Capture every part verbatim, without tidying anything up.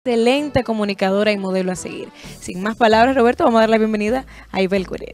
Excelente comunicadora y modelo a seguir. Sin más palabras, Roberto, vamos a dar la bienvenida a Ibel Courier.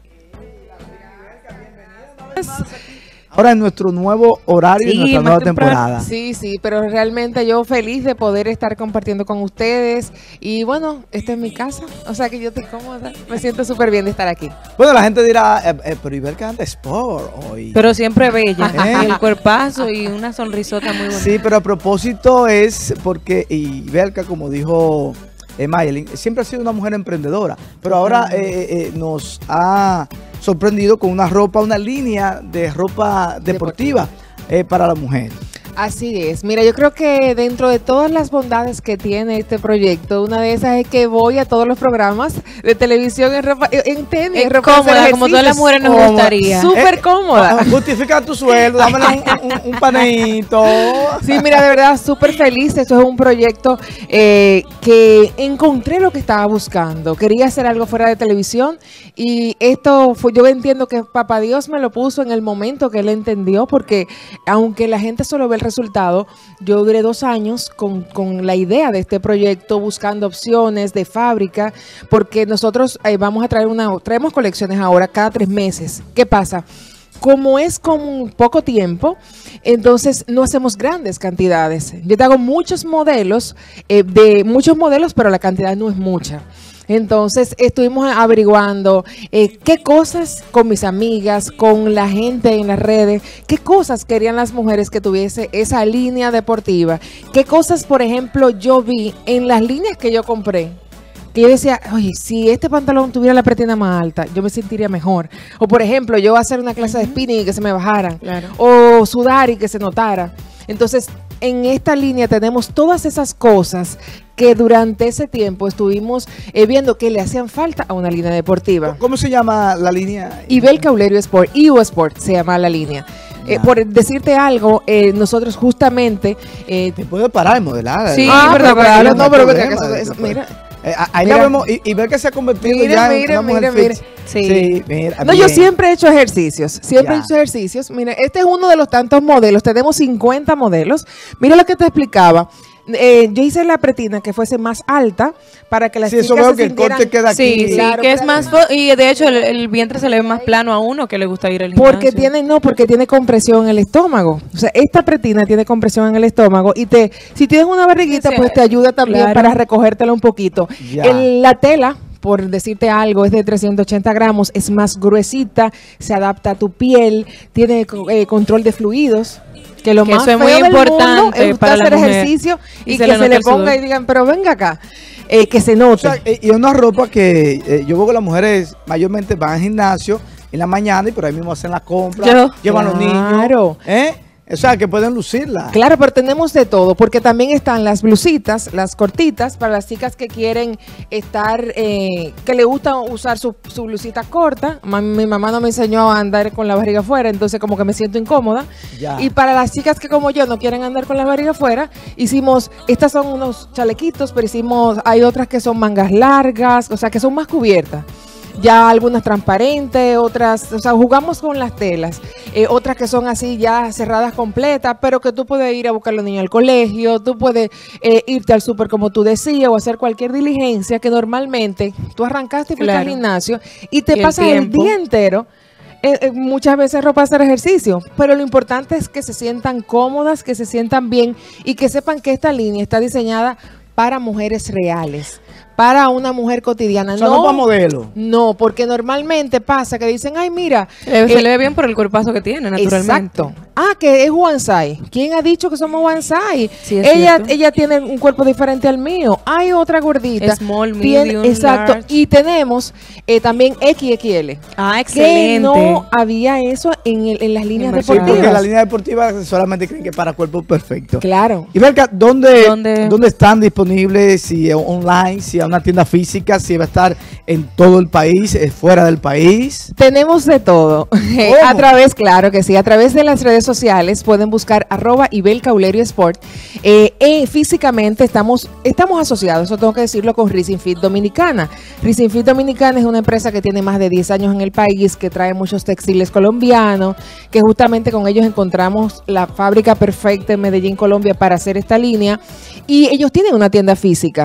Ahora en nuestro nuevo horario, Sí, y nuestra más nueva temprano. temporada. Sí, sí, pero realmente yo feliz de poder estar compartiendo con ustedes. Y bueno, esta es mi casa, o sea que yo estoy cómoda. Me siento súper bien de estar aquí. Bueno, la gente dirá, eh, eh, pero Ibel canta sport hoy. Pero siempre bella, ¿Eh? y el cuerpazo y una sonrisota muy bonita. Sí, pero a propósito es porque Ibelka, como dijo eh, Mayelin, siempre ha sido una mujer emprendedora, pero ahora eh, eh, nos ha sorprendido con una ropa, una línea de ropa deportiva, deportiva. Eh, para la mujer. Así es. Mira, yo creo que dentro de todas las bondades que tiene este proyecto, una de esas es que voy a todos los programas de televisión en ropa, en tenis, Es en ropa de cómoda, hacer como todas las mujeres nos Cómoda. gustaría. Súper Eh, cómoda. ah, Justifica tu sueldo, dámele un, un, un paneíto. Sí, mira, de verdad, súper feliz. Esto es un proyecto eh, que encontré lo que estaba buscando. Quería hacer algo fuera de televisión y esto fue, yo entiendo que Papá Dios me lo puso en el momento que él entendió, porque aunque la gente solo ve el resultado, yo duré dos años con, con la idea de este proyecto, buscando opciones de fábrica, porque nosotros eh, vamos a traer una, traemos colecciones ahora cada tres meses. ¿Qué pasa? Como es con poco tiempo, entonces no hacemos grandes cantidades. Yo te hago muchos modelos, eh, de muchos modelos, pero la cantidad no es mucha. Entonces estuvimos averiguando eh, qué cosas con mis amigas, con la gente en las redes, qué cosas querían las mujeres que tuviese esa línea deportiva, qué cosas, por ejemplo, yo vi en las líneas que yo compré. Que yo decía, oye, si este pantalón tuviera la pretina más alta, yo me sentiría mejor. O por ejemplo, yo hacer una clase de spinning y que se me bajaran. Claro. O sudar y que se notara. Entonces, en esta línea tenemos todas esas cosas que durante ese tiempo estuvimos eh, viendo que le hacían falta a una línea deportiva. ¿Cómo se llama la línea? Ibel Courier Sport, I U Sport se llama la línea. Eh, por decirte algo, eh, nosotros justamente... Eh, Te puede parar y modelar. Sí, ah, pero pero claro, no no, pero problema, venga, que eso- eso eso- mira... Eh, ahí Mira. la vemos y, y ver que se ha convertido Mira, ya en mira, una mujer mira, fit. Sí. mira, No, yo bien. siempre he hecho ejercicios, siempre Ya. he hecho ejercicios. Mira, este es uno de los tantos modelos, tenemos cincuenta modelos. Mira lo que te explicaba. Eh, yo hice la pretina que fuese más alta para que las Sí, eso chicas veo se que el sintieran... corte queda aquí. Sí, sí, Claro, que es claro. más, fo- y de hecho el, el vientre se le ve más plano a uno que le gusta ir al gimnasio. Porque tiene, no, porque tiene compresión en el estómago. O sea, esta pretina tiene compresión en el estómago y te, si tienes una barriguita, Sí, pues te ayuda también claro. para recogértela un poquito. Ya. El- la tela, por decirte algo, es de trescientos ochenta gramos, es más gruesita, se adapta a tu piel, tiene eh, control de fluidos. Que lo Que más eso es muy feo del mundo importante es usted para la hacer mujer. ejercicio y, Y se que le se note le el ponga sudor. y digan, pero venga acá, eh, que se O note. sea, eh, y es una ropa que eh, yo veo que las mujeres mayormente van al gimnasio en la mañana y por ahí mismo hacen la compra, Yo. llevan a los Claro. niños. ¿eh? O sea, que pueden lucirla. Claro, pero tenemos de todo, porque también están las blusitas, las cortitas, para las chicas que quieren estar, eh, que le gusta usar su, su blusita corta. Ma- mi mamá no me enseñó a andar con la barriga afuera, entonces como que me siento incómoda. Ya. Y para las chicas que como yo no quieren andar con la barriga afuera, hicimos, estas son unos chalequitos, pero hicimos, hay otras que son mangas largas, o sea, que son más cubiertas. Ya algunas transparentes, otras, o sea, jugamos con las telas, eh, otras que son así ya cerradas completas, pero que tú puedes ir a buscar a los niños al colegio, tú puedes eh, irte al súper como tú decías o hacer cualquier diligencia que normalmente tú arrancaste y fuiste Claro. al gimnasio y te Y el pasas el, tiempo. día entero. eh, eh, muchas veces ropa hacer ejercicio, pero lo importante es que se sientan cómodas, que se sientan bien y que sepan que esta línea está diseñada para mujeres reales, para una mujer cotidiana. O sea, no para modelo. No, porque normalmente pasa que dicen, ay, mira. Se le, se eh, le ve bien por el cuerpazo que tiene, naturalmente. Exacto. Ah, que es one size. ¿Quién ha dicho que somos one size? Sí, es ella, cierto. ella tiene un cuerpo diferente al mío. Hay otra gordita. Small, Tiene- medium, exacto. large. Y tenemos eh, también equis equis ele. Ah, Que excelente. no había eso en, el- en las líneas Me Sí, porque deportivas. la línea deportiva solamente creen que es para cuerpos perfectos. Claro. Y Belka, ¿dónde, ¿Dónde? ¿dónde están disponibles? Si es online, si es una tienda física, si va a estar en todo el país, eh, fuera del país. Tenemos de todo. ¿Cómo? A través, claro que sí, a través de las redes sociales pueden buscar arroba Ibel Courier Sport. Eh, eh, físicamente estamos, estamos asociados, eso tengo que decirlo, con Rising Fit Dominicana. Rising Fit Dominicana es una empresa que tiene más de diez años en el país, que trae muchos textiles colombianos, que justamente con ellos encontramos la fábrica perfecta en Medellín, Colombia, para hacer esta línea. Y ellos tienen una tienda física.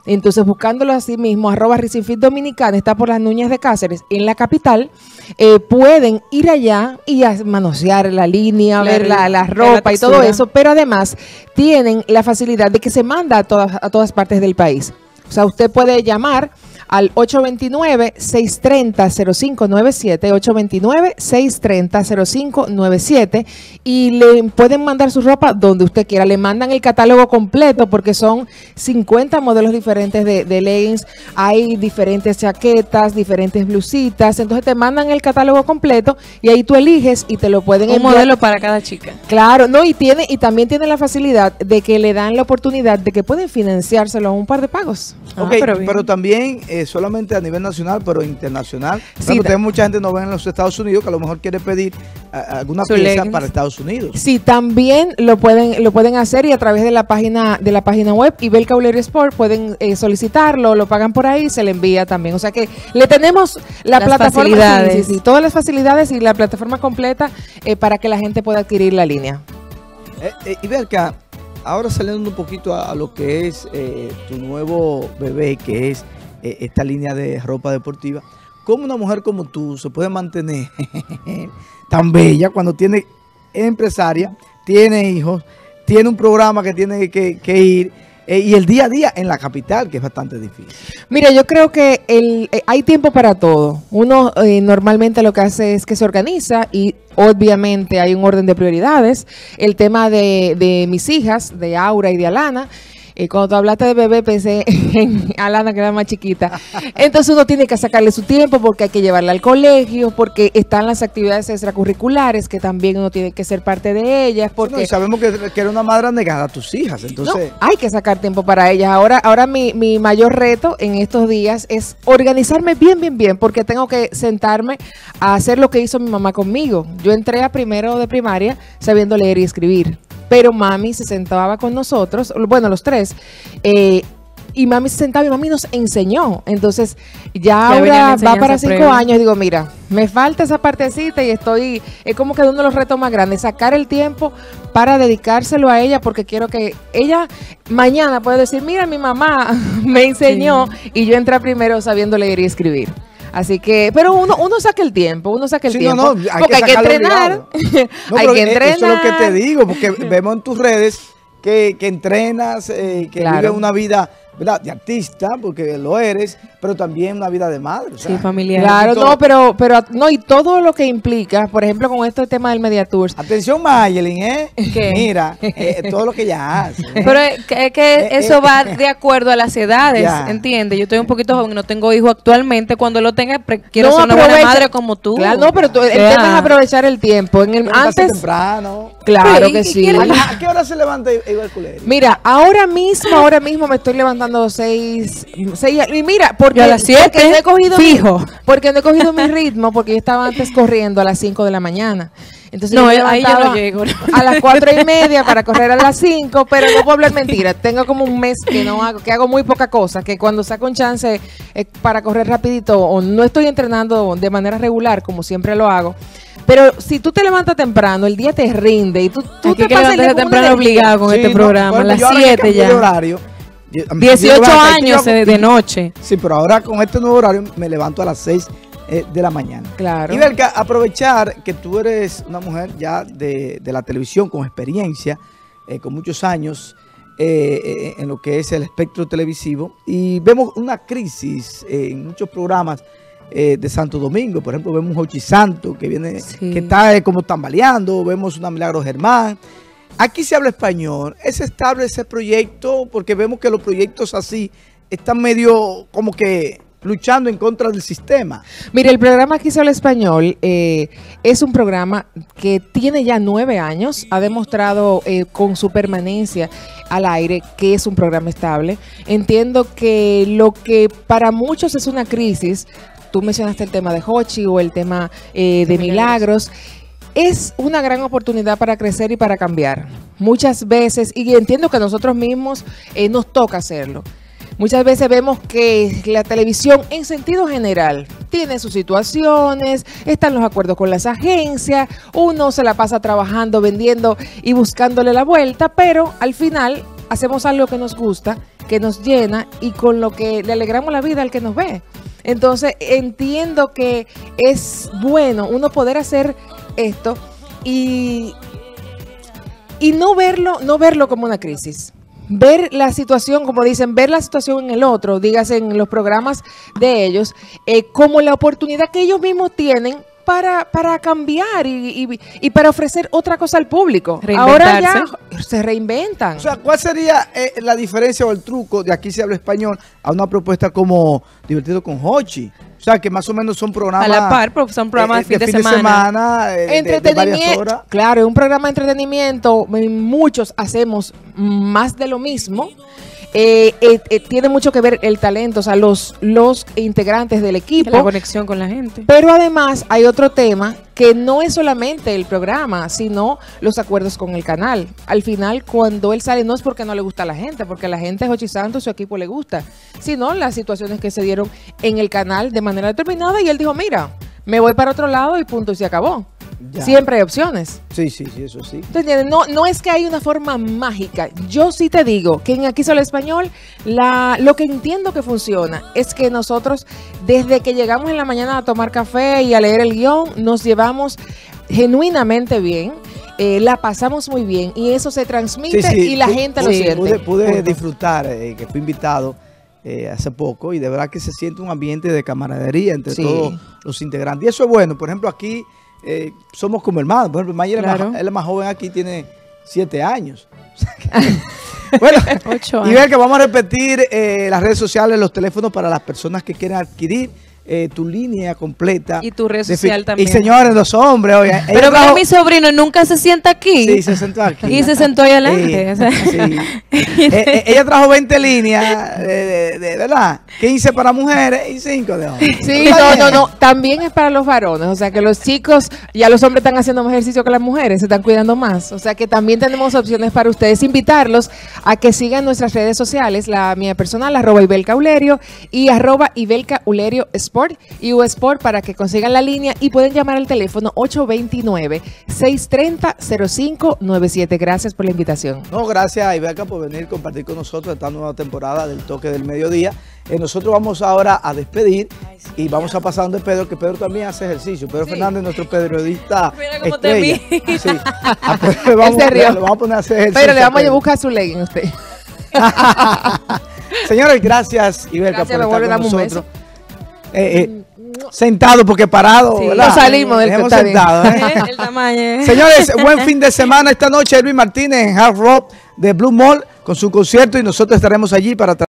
Entonces, buscándolo así mismo, arroba Risifit Dominicana, está por las Núñez de Cáceres, en la capital, eh, pueden ir allá y a manosear la línea, La- ver la, la la ropa y todo textura. eso, pero además tienen la facilidad de que se manda a todas, a todas partes del país. O sea, usted puede llamar al ocho dos nueve, seis tres cero, cero cinco nueve siete, ocho dos nueve, seis tres cero, cero cinco nueve siete, y le pueden mandar su ropa donde usted quiera. Le mandan el catálogo completo porque son cincuenta modelos diferentes de, de leggings, hay diferentes chaquetas, diferentes blusitas, entonces te mandan el catálogo completo y ahí tú eliges y te lo pueden Un enviar. modelo para cada chica. Claro, no, y tiene y también tiene la facilidad de que le dan la oportunidad de que pueden financiárselo a un par de pagos. Ah, Ok, pero pero, bien. también eh, solamente a nivel nacional, pero internacional. Sí, Claro, ta- tenemos mucha gente que nos ve en los Estados Unidos que a lo mejor quiere pedir a- alguna Su pieza leggings. para Estados Unidos. Sí, también lo pueden lo pueden hacer y a través de la página de la página web Ibel Caulery Sport pueden eh, solicitarlo, lo pagan por ahí, se le envía también. O sea que le tenemos la Las plataforma, facilidades. sí, sí, sí, todas las facilidades y la plataforma completa eh, para que la gente pueda adquirir la línea. Eh, eh, y Belka, ahora saliendo un poquito a, a lo que es eh, tu nuevo bebé, que es eh, esta línea de ropa deportiva, ¿cómo una mujer como tú se puede mantener tan bella cuando tiene es empresaria, tiene hijos, tiene un programa que tiene que, que ir eh, y el día a día en la capital, que es bastante difícil? Mira, yo creo que el, eh, hay tiempo para todo. Uno eh, normalmente lo que hace es que se organiza y obviamente hay un orden de prioridades. El tema de, de mis hijas, de Aura y de Alana. Eh, cuando tú hablaste de bebé pensé en Alana, que era más chiquita. Entonces uno tiene que sacarle su tiempo porque hay que llevarla al colegio, porque están las actividades extracurriculares que también uno tiene que ser parte de ellas. Porque Porque sabemos que, que eres una madre negada a tus hijas, entonces... no, hay que sacar tiempo para ellas. Ahora, ahora mi, mi mayor reto en estos días es organizarme bien, bien, bien, porque tengo que sentarme a hacer lo que hizo mi mamá conmigo. Yo entré a primero de primaria sabiendo leer y escribir, pero mami se sentaba con nosotros, bueno, los tres, eh, y mami se sentaba y mami nos enseñó. Entonces, ya Ya venía la ahora va enseñanza para cinco previa. años. Digo, mira, me falta esa partecita y estoy, es como que uno de los retos más grandes, sacar el tiempo para dedicárselo a ella, porque quiero que ella mañana pueda decir, mira, mi mamá me enseñó y yo entré primero sabiendo leer y escribir. Así que, pero uno, uno saca el tiempo, uno saca el Sí, tiempo. no, no, hay porque que hay que sacarlo entrenar. obligado. No, hay pero que eh, entrenar. eso es lo que te digo, porque vemos en tus redes que, que entrenas, eh, que Claro. vives una vida, ¿verdad?, de artista, porque lo eres, pero también una vida de madre. O sea, Sí, familiar. Claro, todo. no, pero, pero no, y todo lo que implica, por ejemplo, con este tema del Media Tours. Atención, Mayelin, ¿eh? ¿Qué? Mira, eh, todo lo que ella hace. ¿eh? Pero es que, es que Eh, eso eh, va de acuerdo a las edades, Ya. ¿entiendes? Yo estoy un poquito joven, no tengo hijos actualmente. Cuando lo tenga, pre- quiero No, ser una buena aprovecha- madre como tú. Claro, no, pero tú- el Ya. tema es aprovechar el tiempo. En el, Levantarse antes, temprano. claro Sí, que ¿y sí. quiere- ¿A, a qué hora se levanta Iván Culeri? Mira, ahora mismo, ahora mismo me estoy levantando seis, seis y mira, porque, Yo a las siete, porque no he cogido fijo. mi, porque no he cogido mi ritmo, porque yo estaba antes corriendo a las cinco de la mañana. Entonces No, yo me ahí yo no levantaba llego. a las cuatro y media para correr a las cinco, pero no puedo hablar mentira. Tengo como un mes que no hago, que hago muy poca cosa, que cuando saco un chance eh, para correr rapidito o no estoy entrenando de manera regular como siempre lo hago. Pero si tú te levantas temprano, el día te rinde y tú, tú Aquí te que pasas el día levantarse con una temprano energía. obligado con Sí, este no, programa, por a las ejemplo, yo ahora que siete cambié de ya. horario, yo- a mí- dieciocho yo levanto- años yo- eh, de noche. Sí, pero ahora con este nuevo horario me levanto a las seis eh, de la mañana. Claro. Y Belka, aprovechar que tú eres una mujer ya de, de la televisión con experiencia, eh, con muchos años eh, eh, en lo que es el espectro televisivo, y vemos una crisis eh, en muchos programas eh, de Santo Domingo. Por ejemplo, vemos un Jochi Santo que viene, Sí. que está eh, como tambaleando, vemos una Milagro Germán. Aquí se habla español. ¿Es estable ese proyecto? Porque vemos que los proyectos así están medio como que luchando en contra del sistema. Mire, el programa Aquí se habla español eh, es un programa que tiene ya nueve años, ha demostrado eh, con su permanencia al aire que es un programa estable. Entiendo que lo que para muchos es una crisis, tú mencionaste el tema de Jochi o el tema eh, de Milagros, es una gran oportunidad para crecer y para cambiar. Muchas veces, y entiendo que nosotros mismos eh, nos toca hacerlo. Muchas veces vemos que la televisión en sentido general tiene sus situaciones, están los acuerdos con las agencias, uno se la pasa trabajando, vendiendo y buscándole la vuelta, pero al final hacemos algo que nos gusta que nos llena y con lo que le alegramos la vida al que nos ve. Entonces entiendo que es bueno uno poder hacer esto y, y no verlo, no verlo como una crisis. Ver la situación, como dicen, ver la situación en el otro, dígase en los programas de ellos, eh, como la oportunidad que ellos mismos tienen para, para cambiar y, y, y para ofrecer otra cosa al público. Ahora ya se reinventan. O sea, ¿cuál sería eh, la diferencia o el truco, de aquí se habla español, a una propuesta como Divertido con Hochi? O sea, que más o menos son programas... A la par, son programas eh, de fin de, de semana. semana eh, de, de varias horas. Claro, es un programa de entretenimiento. Muchos hacemos más de lo mismo. Eh, eh, eh, tiene mucho que ver el talento, o sea, los, los integrantes del equipo. La conexión con la gente. Pero además hay otro tema que no es solamente el programa, sino los acuerdos con el canal. Al final, cuando él sale, no es porque no le gusta a la gente, porque a la gente, Jochi Santos, su equipo le gusta, sino las situaciones que se dieron en el canal de manera determinada y él dijo, mira, me voy para otro lado y punto, y se acabó. Ya. Siempre hay opciones. Sí, sí, sí, eso sí. ¿Entiendes? No, no es que hay una forma mágica. Yo sí te digo que en Aquí Solo Español, la, lo que entiendo que funciona es que nosotros, desde que llegamos en la mañana a tomar café y a leer el guión, nos llevamos genuinamente bien. Eh, la pasamos muy bien y eso se transmite sí, sí, y la gente pude, lo siente. Pude, pude disfrutar, eh, que fui invitado eh, hace poco y de verdad que se siente un ambiente de camaradería entre sí. todos los integrantes. Y eso es bueno. Por ejemplo, aquí eh, somos como hermanos. Por ejemplo, Mayer claro. es la más joven aquí, tiene siete años. Bueno, y ver que vamos a repetir eh, las redes sociales, los teléfonos para las personas que quieran adquirir Eh, tu línea completa. Y tu red social también. Y señores, los hombres, oye. Pero que mi sobrino nunca se sienta aquí. Sí, se sentó aquí. Y se sentó ahí adelante. Sí, o sea. sí. eh, ella trajo veinte líneas, de, de, de, ¿verdad? quince para mujeres y cinco de hombres. Sí, no, no, no. También es para los varones. O sea, que los chicos, ya los hombres están haciendo más ejercicio que las mujeres, se están cuidando más. O sea, que también tenemos opciones para ustedes. Invitarlos a que sigan nuestras redes sociales, la mía personal, arroba Ibelka Ulerio y arroba Ibelka Ulerio Sport y U Sport para que consigan la línea y pueden llamar al teléfono ocho dos nueve, seis tres cero, cero cinco nueve siete. Gracias por la invitación. No, gracias a Ibelka por venir a compartir con nosotros esta nueva temporada del Toque del Mediodía. Eh, nosotros vamos ahora a despedir y vamos a pasar donde Pedro, que Pedro también hace ejercicio. Pedro sí. Fernández, nuestro periodista estrella. Sí. A Pedro le vamos, le, le vamos a poner a hacer ejercicio. Pero le vamos a buscar su legging a usted. Señores, gracias Ibelka gracias, por me estar con nosotros. Eh, eh, no. Sentado porque parado, sí, ¿verdad? No salimos del Hemos sentado, ¿eh? El tamaño. Señores, buen fin de semana esta noche. Elvis Martínez en Hard Rock de Blue Mall con su concierto y nosotros estaremos allí para